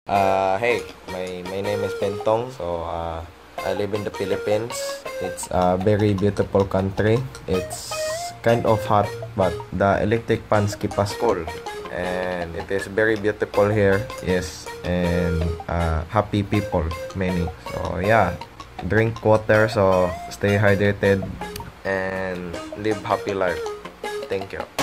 Hey, my name is Bentong. I live in the Philippines. It's a very beautiful country. It's kind of hot, but the electric fans keep us cool. And it is very beautiful here. Yes, and happy people, many. So yeah, drink water. So stay hydrated and live happy life. Thank you.